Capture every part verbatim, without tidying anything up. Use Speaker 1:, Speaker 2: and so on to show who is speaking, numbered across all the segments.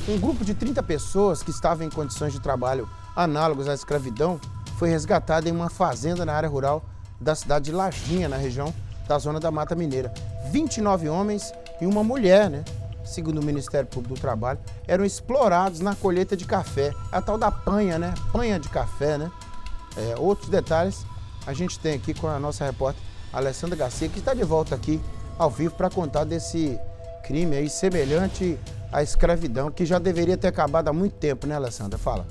Speaker 1: Um grupo de trinta pessoas que estavam em condições de trabalho análogas à escravidão foi resgatado em uma fazenda na área rural da cidade de Lajinha, na região da zona da Mata Mineira. vinte e nove homens e uma mulher, né? Segundo o Ministério Público do Trabalho, eram explorados na colheita de café. A tal da panha, né? Panha de café, né? É, outros detalhes a gente tem aqui com a nossa repórter Alessandra Garcia, que está de volta aqui ao vivo para contar desse crime aí semelhante à escravidão, que já deveria ter acabado há muito tempo, né, Alessandra? Fala.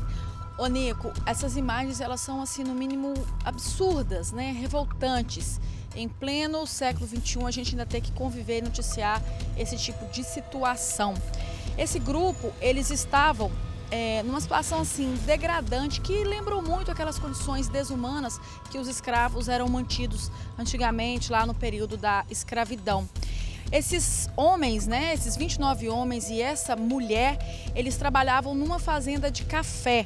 Speaker 2: Ô Nico, essas imagens elas são assim no mínimo absurdas, né? Revoltantes. Em pleno século vinte e um a gente ainda tem que conviver e noticiar esse tipo de situação. Esse grupo, eles estavam é, numa situação assim degradante que lembrou muito aquelas condições desumanas que os escravos eram mantidos antigamente lá no período da escravidão. Esses homens, né, esses vinte e nove homens e essa mulher, eles trabalhavam numa fazenda de café.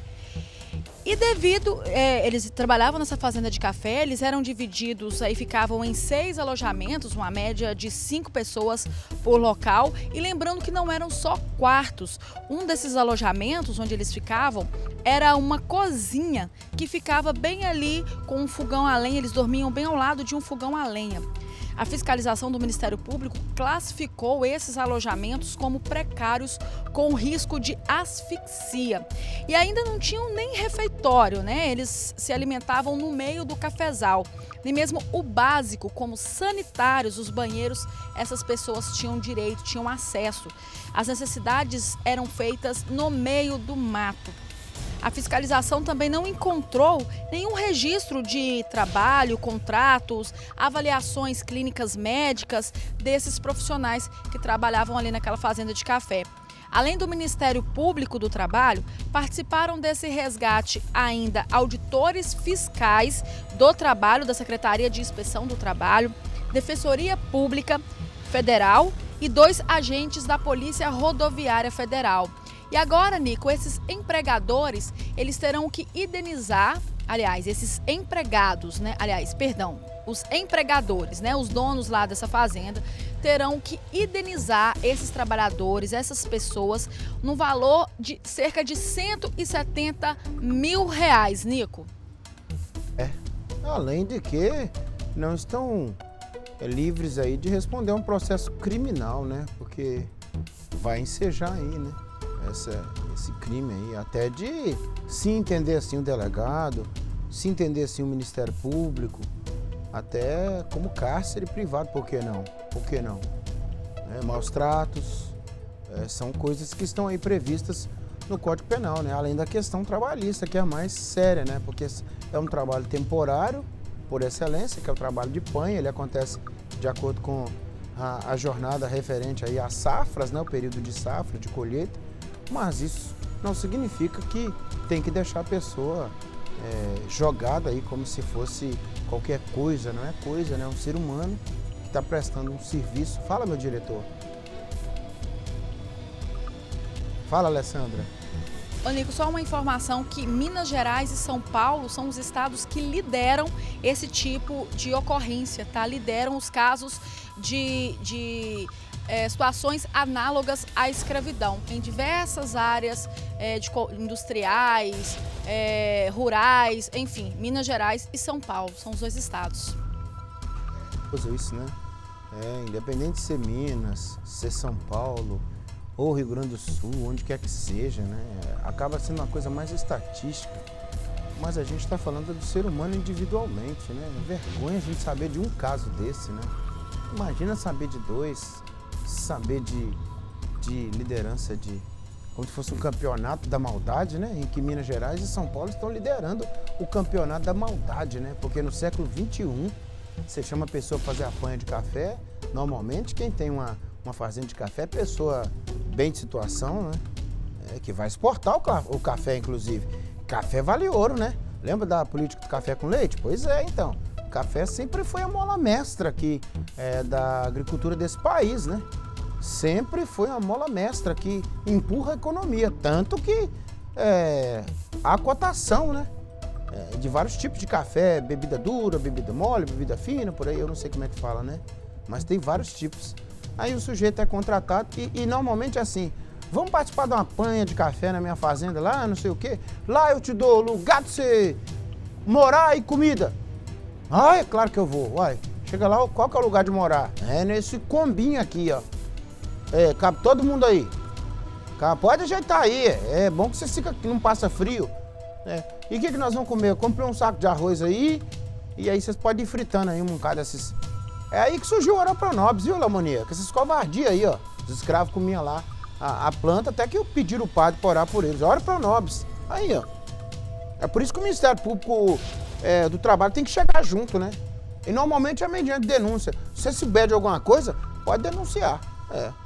Speaker 2: E devido, é, eles trabalhavam nessa fazenda de café, eles eram divididos, aí ficavam em seis alojamentos, uma média de cinco pessoas por local. E lembrando que não eram só quartos, um desses alojamentos onde eles ficavam era uma cozinha que ficava bem ali com um fogão a lenha, eles dormiam bem ao lado de um fogão a lenha. A fiscalização do Ministério Público classificou esses alojamentos como precários com risco de asfixia. E ainda não tinham nem refeitório, né? Eles se alimentavam no meio do cafezal. Nem mesmo o básico, como sanitários, os banheiros, essas pessoas tinham direito, tinham acesso. As necessidades eram feitas no meio do mato. A fiscalização também não encontrou nenhum registro de trabalho, contratos, avaliações clínicas médicas desses profissionais que trabalhavam ali naquela fazenda de café. Além do Ministério Público do Trabalho, participaram desse resgate ainda auditores fiscais do trabalho, da Secretaria de Inspeção do Trabalho, Defensoria Pública Federal e dois agentes da Polícia Rodoviária Federal. E agora, Nico, esses empregadores, eles terão que indenizar, aliás, esses empregados, né? Aliás, perdão, os empregadores, né? Os donos lá dessa fazenda, terão que indenizar esses trabalhadores, essas pessoas, no valor de cerca de cento e setenta mil reais, Nico.
Speaker 1: É, além de que não estão é, livres aí de responder a um processo criminal, né? Porque vai ensejar aí, né? Essa, esse crime aí, até de se entender assim o delegado, se entender assim o Ministério Público, até como cárcere privado, por que não? Por que não? É, maus tratos, é, são coisas que estão aí previstas no Código Penal, né? Além da questão trabalhista, que é a mais séria, né? Porque é um trabalho temporário, por excelência, que é o trabalho de panha, ele acontece de acordo com a, a jornada referente aí às safras, né? O período de safra, de colheita. Mas isso não significa que tem que deixar a pessoa é, jogada aí como se fosse qualquer coisa, não é coisa, né? É um ser humano que está prestando um serviço. Fala, meu diretor. Fala, Alessandra.
Speaker 2: Ô Nico, só uma informação que Minas Gerais e São Paulo são os estados que lideram esse tipo de ocorrência, tá? Lideram os casos de... de... É, situações análogas à escravidão em diversas áreas é, de, industriais, é, rurais, enfim, Minas Gerais e São Paulo, são os dois estados.
Speaker 1: Pois é isso, né? É, independente de ser Minas, ser São Paulo ou Rio Grande do Sul, onde quer que seja, né? Acaba sendo uma coisa mais estatística, mas a gente está falando do ser humano individualmente, né? Vergonha a gente saber de um caso desse, né? Imagina saber de dois, saber de, de liderança de como se fosse um campeonato da maldade, né? Em que Minas Gerais e São Paulo estão liderando o campeonato da maldade, né? Porque no século vinte e um, você chama a pessoa para fazer a panha de café, normalmente quem tem uma, uma fazenda de café é pessoa bem de situação, né? É, que vai exportar o, o café, inclusive. Café vale ouro, né? Lembra da política do café com leite? Pois é, então. Café sempre foi a mola mestra aqui é, da agricultura desse país, né? Sempre foi a mola mestra que empurra a economia, tanto que é, há cotação, né? É, de vários tipos de café, bebida dura, bebida mole, bebida fina, por aí eu não sei como é que fala, né? Mas tem vários tipos. Aí o sujeito é contratado e, e normalmente assim, Vamos participar de uma panha de café na minha fazenda lá, não sei o quê. Lá eu te dou lugar pra você morar e comida. Ah, é claro que eu vou. Uai, chega lá, qual que é o lugar de morar? É nesse combinho aqui, ó. É, cabe todo mundo aí. Pode ajeitar aí, é bom que você fica, que não passa frio. É. E o que, que nós vamos comer? Eu comprei um saco de arroz aí, e aí vocês podem ir fritando aí um bocado desses... É aí que surgiu o Oropronobis, viu, Lamonia? Com essas covardias aí, ó. Os escravos comiam lá a, a planta, até que eu pedi o padre para orar por eles. Oropronobis. Aí, ó. É por isso que o Ministério Público é, do Trabalho tem que chegar junto, né? E normalmente é mediante denúncia. Se você souber de alguma coisa, pode denunciar. É.